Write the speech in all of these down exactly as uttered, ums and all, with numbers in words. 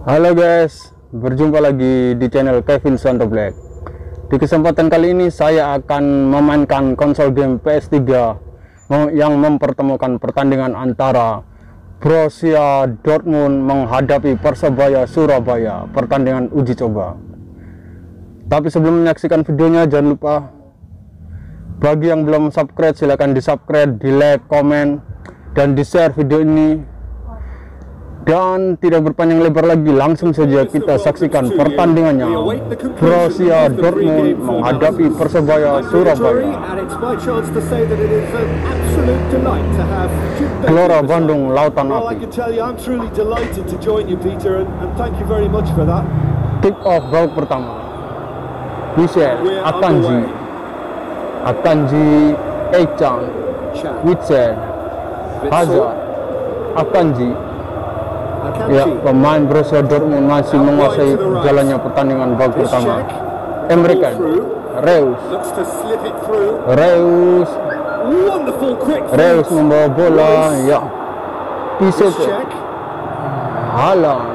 Halo guys, berjumpa lagi di channel Kevin Santo Black. Di kesempatan kali ini saya akan memainkan konsol game P S tiga yang mempertemukan pertandingan antara Borussia Dortmund menghadapi Persebaya Surabaya, pertandingan uji coba. Tapi sebelum menyaksikan videonya, jangan lupa bagi yang belum subscribe silahkan di subscribe, di like, komen, dan di share video ini. Dan tidak berpanjang lebar lagi, langsung saja kita saksikan pertandingannya. Borussia Dortmund menghadapi Persebaya Surabaya. Gelora Bandung Lautan Api. Kick off babak pertama. Michel Akanji, Akanji Echan, Witsel, Hazard, Akanji. Ya, pemain Borussia Dortmund masih menguasai jalannya pertandingan babak pertama. Emre Can, Reus, Reus, Reus membawa bola. Ya, Pisete, Haaland,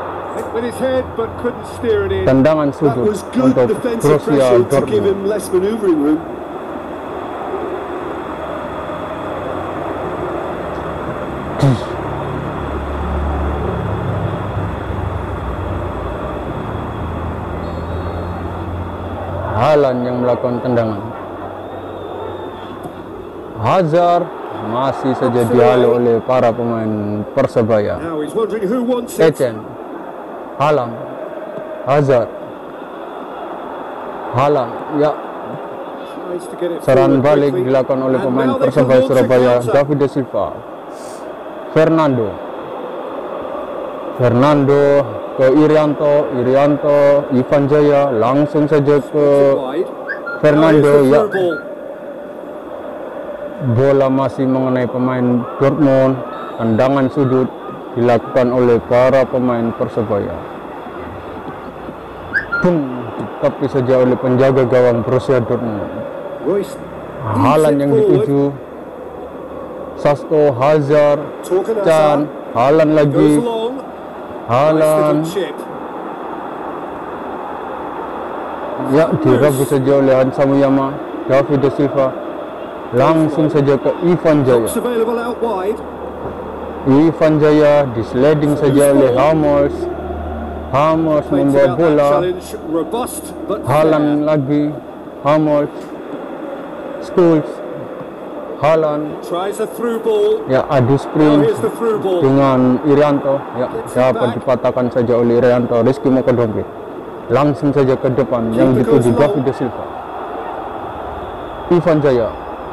tendangan sudut untuk Borussia Dortmund. Haaland yang melakukan tendangan. Hazard masih saja dihalau oleh para pemain Persebaya. Echan, Haaland, Hazard, Haaland. Ya, serangan balik dilakukan oleh pemain Persebaya Surabaya. David De Silva, Fernando, Fernando ke Irianto, Irianto, Ivan Jaya, langsung saja ke Fernando. Ya, bola masih mengenai pemain Dortmund. Tendangan sudut dilakukan oleh para pemain Persebaya. Bung, tetapi saja oleh penjaga gawang Borussia Dortmund. Haaland yang dituju. Sasko, Hazard, Can, Haaland lagi. Haaland, ya, dirabu saja oleh Hansa Muyama. David De Silva langsung saja ke Ivan Jaya. Ivan Jaya disliding saja oleh Hummels. Hummels membawa bola. Haaland lagi. Hummels, Scholes, Haaland, ya, adu sprint dengan Irianto. Ya, dapat dipatahkan saja oleh Irianto. Rizky mau ke dompet, langsung saja ke depan yang dituju David De Silva. Ivan Jaya,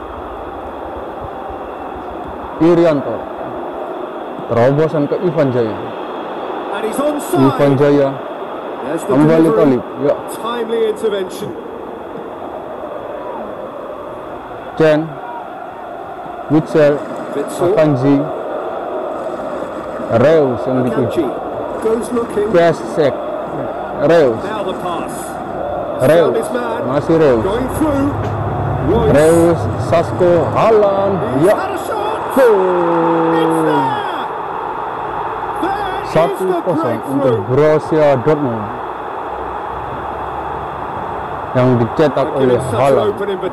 Irianto, terobosan ke Ivan Jaya. Ivan Jaya kembali Talib. Ya, Chen, Witsel, Akanji, Reus yang dituju. Pesek, Reus, Reus, masih Reus, Reus, Sasko, Haaland. Ya, satu kosong untuk Borussia Dortmund yang dicetak oleh Haaland.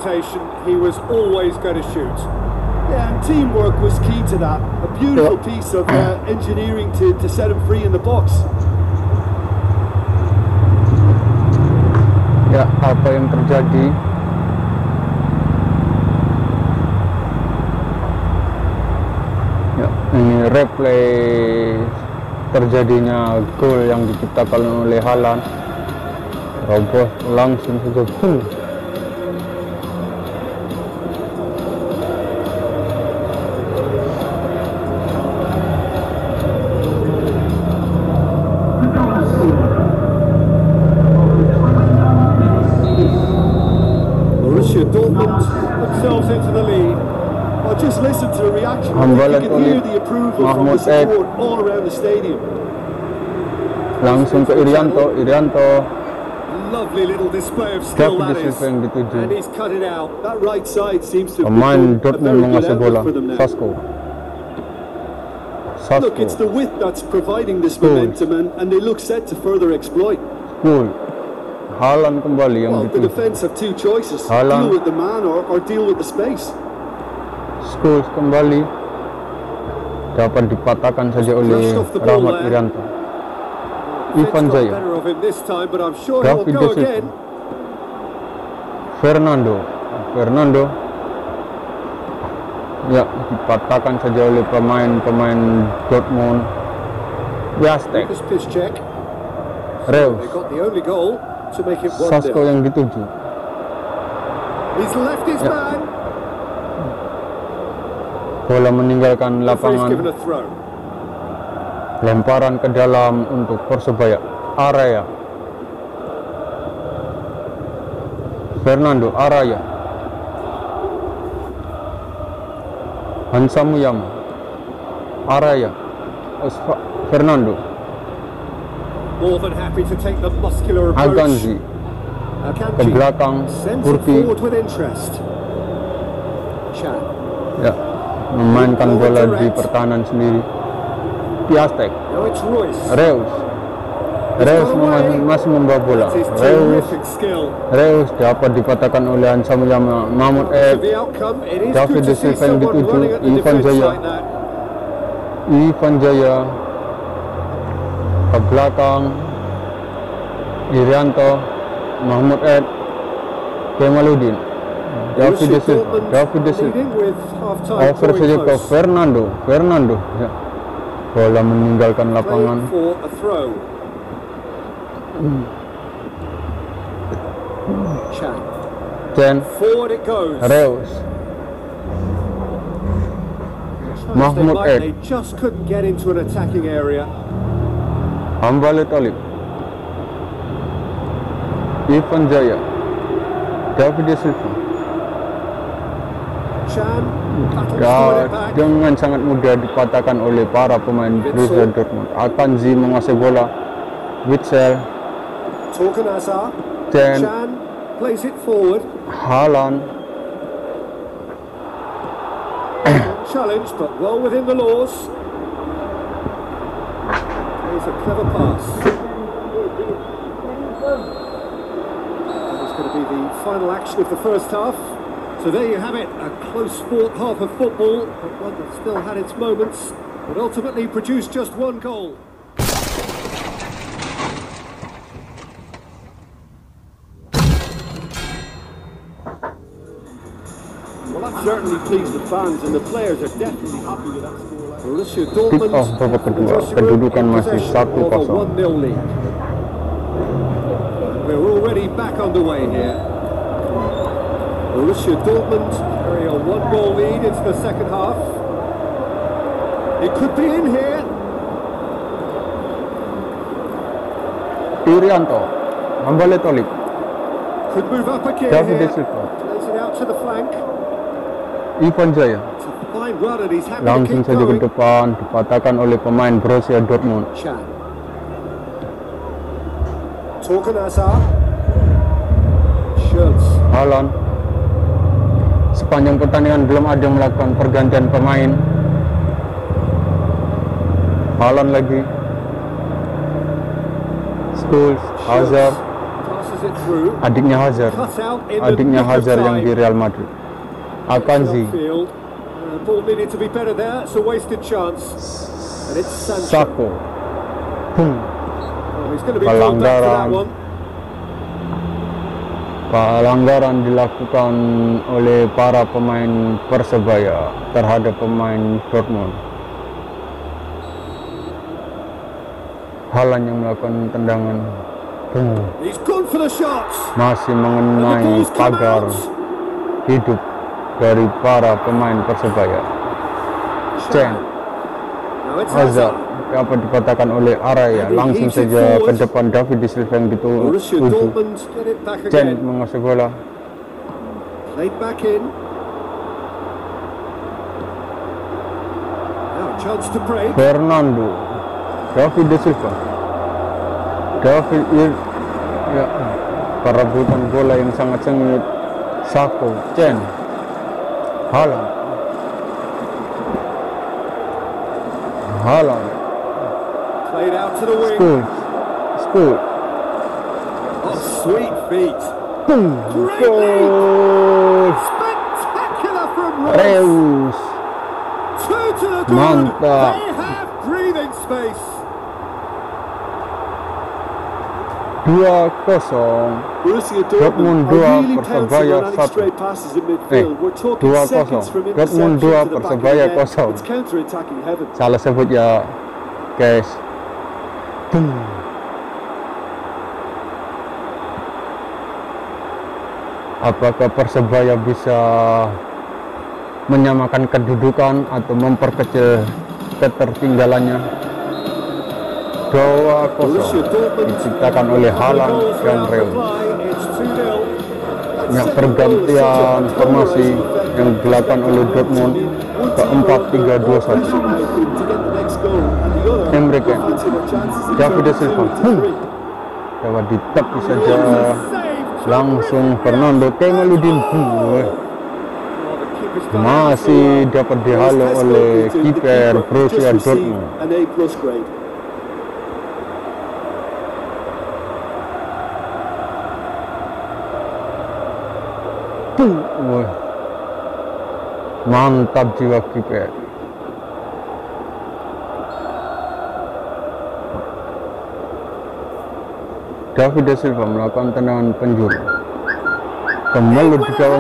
Yeah, and teamwork was key to that. A beautiful piece of uh, engineering to, to set him free in the box. Ya, apa yang terjadi? Ya, ini replay terjadinya gol yang diciptakan oleh Haaland. Roboh langsung saja. Boom. Themselves into the lead. Well, just listen to the reaction. Hambalan You can hear the approval from the support all around the stadium. Langsung ke Irianto, Irianto. Lovely little display of skill that is. yang dituju. And he's cut it out. That right side seems to Pemain Dortmund menguasai bola. Sasko, Look, it's the width that's providing this School. momentum, and, and they look set to further exploit. Cool. Haaland kembali yang Well, the dituju. defence have two choices: Haaland. deal with the man or, or deal with the space. Scholes kembali dapat dipatahkan saja oleh Flushed off the ball Rahmat there. Irianto. Defence Ivan got Jaya. better of him this time, but I'm sure he'll David go De Silva. again. Fernando. Fernando. Ya, dipatahkan saja oleh pemain-pemain Dortmund. Piastek. Lucas Piszczek. Reus. They got the only goal to make it one Sasko nil. yang dituju. He's left his Yeah. man. Bola meninggalkan Referee's given lapangan. a throw. Lemparan ke dalam untuk Persebaya. Araya. Fernando Araya. Hansa Muyama. Araya. Osva- Fernando. More than happy to take the muscular approach. Akanji. Ke Akanji belakang. sends it Turki. forward with interest. Chan. Ya, memainkan bola di pertahanan sendiri. Piastek. Now it's Royce. Reus. Reus masih, masih membawa bola. That's his Reus. terrific skill. Reus dapat dipatahkan oleh Hansa Muyama. Mahmud To Ed. the outcome, it is David good De to see Silva yang someone dituju. running at the Ivan defence Jaya. like that. Ivan Jaya ke belakang. Irianto. Mahmud Ed. Kemaluddin. David De Silva. Dortmund David De Silva. leading with half-time Over drawing saja ke close. Fernando. Fernando. Ya. Bola meninggalkan Playing lapangan. for a throw. Chan. Chen. Forward it goes. Reus. Tries Mahmud they might, Ed. They just couldn't get into an attacking area. Hambale Talib. Ivan Jaya. David De Silva. Chan battles Ya, to win it back. dengan sangat mudah dipatahkan oleh para pemain Borussia Dortmund. Akanji menguasai bola. Witsel. Torgan Hazard. Chen. Chan plays it forward. Haaland. Challenge, but well within the laws. Plays a clever pass. That is going to be the final action of the first half. So there you have it, a close fought half of football, but one that still had its moments, but ultimately produced just one goal. Well, that certainly pleased the fans, and the players are definitely happy with that scoreline. Borussia Dortmund Kick off babak in the kedua. dressing room Kedudukan in masih possession satu of a kosong. one nil lead. We're already back underway here. Borussia Dortmund carry a one-goal lead into the second half. It could be in here. Irianto. Hambale Talib. Could move up again David De here. Silva. Plays it out to the flank. Ivan Jaya. It's a fine run, and he's happy to Langsung keep saja ke going. depan. Dipatahkan oleh pemain Borussia Dortmund. Chan. Torgan Hazard. Schultz. Haaland. Sepanjang pertandingan belum ada yang melakukan pergantian pemain. Haaland lagi. Scholes. Hazard. Passes it through. Adiknya Hazard. Cut out in the Adiknya nick of Hazard yang di time. Real Madrid. Akanji. Upfield. Uh, ball needed to be better there. It's a wasted chance. And it's Sancho. Sako. Boom. Oh, he's going to be called back for that Pelanggaran. one. Pelanggaran dilakukan oleh para pemain Persebaya terhadap pemain Dortmund. Haaland yang melakukan tendangan. Boom. He's gone for the shots. Masih And the mengenai ball's come pagar out. hidup dari para pemain Persebaya. Chen. Now it's Hazard Hazard. dapat dipatahkan oleh Araya. Langsung saja ke depan David De Silva yang Borussia dituju. Dortmund get it back Chen again. menguasai bola. Played back in. Now a chance to break. Fernando. David De Silva. David Ir ya, perebutan bola yang sangat sengit. Sako. Chen. Haaland. Haaland. Played out to the wing. School. School. Oh, sweet feet. Boom. Great Goal. Spectacular from Ross. Reus. Two to the good. Mantap. They have breathing space. dua kosong. Borussia Dortmund Dortmund dua, are really Persebaya pouncing on any satu. straight passes in Eh, midfield. We're talking dua seconds kosong. from Dortmund interception dua, to the back of the Persebaya net. kosong. It's counter-attacking heaven. Salah sebut ya, guys. Boom. Apakah Persebaya bisa menyamakan kedudukan atau memperkecil ketertinggalannya? dua kosong diciptakan oleh Haaland dan Reus. Ya, pergantian formasi yang dilakukan oleh Dortmund ke empat tiga dua satu. Emre Can, David Silva, hmm. dapat ditepis saja langsung Fernando Kemaludin, hmm. masih dapat dihalau oleh kiper Borussia Dortmund. Wah, mantap jiwa kiper. David Silva melakukan tendangan penjuru. Kembali di gawang.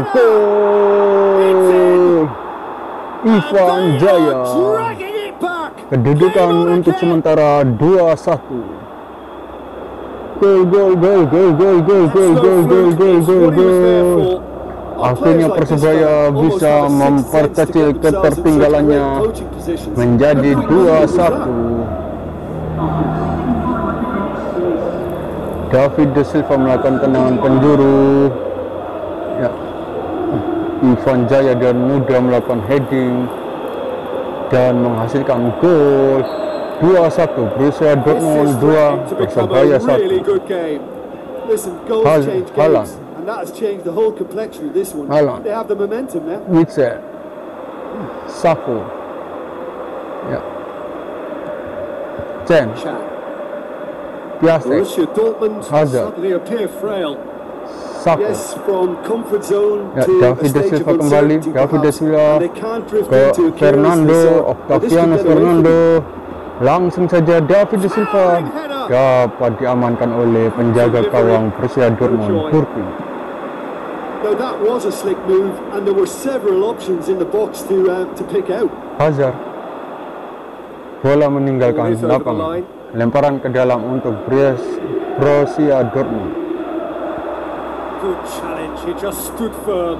Gol! Ivan Jaya. Kedudukan untuk sementara dua satu. Gol, gol, gol, gol, gol, gol, gol, gol, gol, gol, gol, gol. Akhirnya Persebaya bisa memperkecil ketertinggalannya menjadi dua satu. David Silva melakukan tendangan penjuru. Ya. Ivan Jaya dan mudah melakukan heading dan menghasilkan gol. dua satu. Borussia Dortmund dua, Persebaya satu. Haaland. That has changed the whole complexion of this one. Haaland. They have the momentum now. Witzel, Sako, ya, Chen, Piasek, Borussia Dortmund Hazard, suddenly appear frail. Sako, Yes, from comfort zone ya, to a David stage Silva of kembali, uncertainty David perhaps. Silva And they can't drift ke into a Fernando, carelessness, so- but this could Octavianus get away from Fernando, them. langsung saja David Silva dapat diamankan oleh penjaga gawang Borussia Dortmund, Turki. No, that was a slick move, and there were several options in the box to uh, to pick out. Hazard, bola meninggalkan Ball is over the lapangan, line. lemparan ke dalam untuk Bres- Borussia Dortmund. Good challenge. He just stood firm.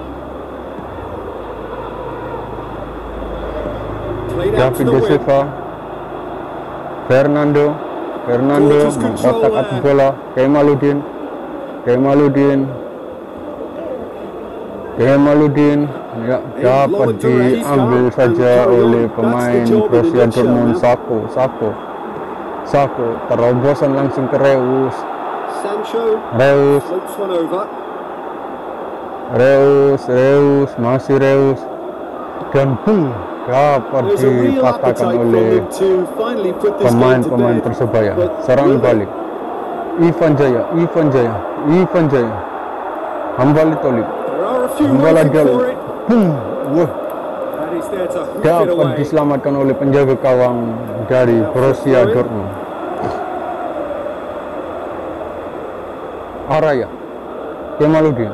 Played out to David the wing. Silva, Fernando, Fernando Gorgeous control mengotak-atik there. bola, Kemaludin, Kemaludin, Kemaludin, ya, dapat diambil saja oleh pemain Borussia Dortmund, Sako, Sako, Sako, terobosan langsung ke Reus, Sancho Reus, floats one over. Reus, Reus, masih Reus, dan boom, dapat There's a real dipatahkan appetite from oleh him to finally put this game to pemain-pemain bed. Persebaya. But Serang will they? balik, Ivan Jaya, Ivan Jaya, Ivan Jaya, Hambali Tolib, There are a few Hambala waiting Diallo, for it. boom, wah, And he's there to hook it dapat away. diselamatkan oleh penjaga gawang dari Borussia Dortmund. Araya, Kemaludin,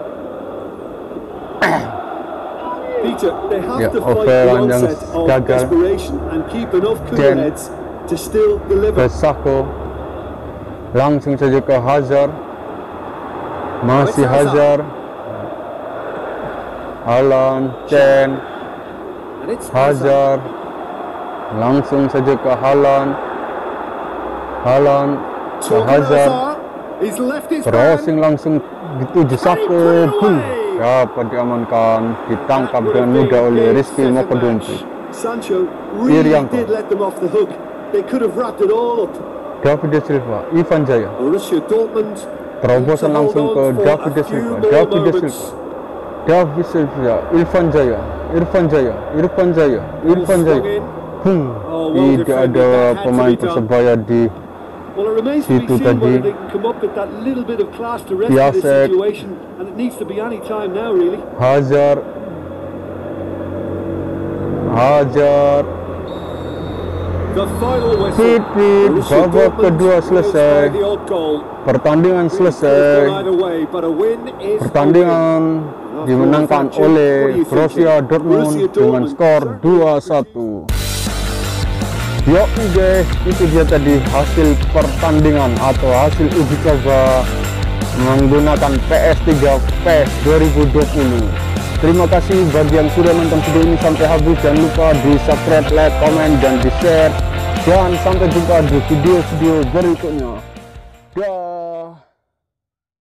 Peter, they have Ya, to fight the overan yang onset of gagal. desperation and keep enough cooler Jen. heads to still ke deliver. Sako, langsung saja ke Hazard, masih It's Hazard. Hazard, Haaland, Chen, And it's Hazard. Hazard, langsung saja ke Haaland, Haaland ke Torgan Hazard, Hazard. He's left his man. crossing langsung dituju Sako, boom, dapat diamankan, ditangkap That would dengan have mudah been oleh game, Rizky set, and Mokodumpi. match. Sancho really Irianto. did let them off the hook. They could have wrapped it all up. David Silva, Ivan Jaya, Borussia Dortmund terobosan need to langsung hold ke on for David a few Silva, more David moments. Silva, David Silva, Irfan Jaya, Irfan Jaya, Irfan Jaya, Ball Irfan swung Jaya, in. Hmm, Oh, well tidak defended. ada That had to pemain be done. Persebaya di Well, it remains to be situ seen tadi. whether they can come up with that little bit of class to rescue this Piasek. situation, and it needs to be any time now, really. Hazard, Hazard, The final whistle. Pipit, Borussia babak Dortmund kedua wins selesai. by the odd goal. Pertandingan Really could have selesai. gone either way, but a win is a Pertandingan win. dimenangkan After all, oleh what are you Borussia thinking? Dortmund Borussia dengan Dortmund skor certainly dua satu. Yuk guys, itu dia tadi hasil pertandingan atau hasil uji coba menggunakan P S tiga PES dua ribu dua puluh. Terima kasih bagi yang sudah nonton video ini sampai habis. Jangan lupa di subscribe, like, komen, dan di share. Dan sampai jumpa di video-video berikutnya. Dah.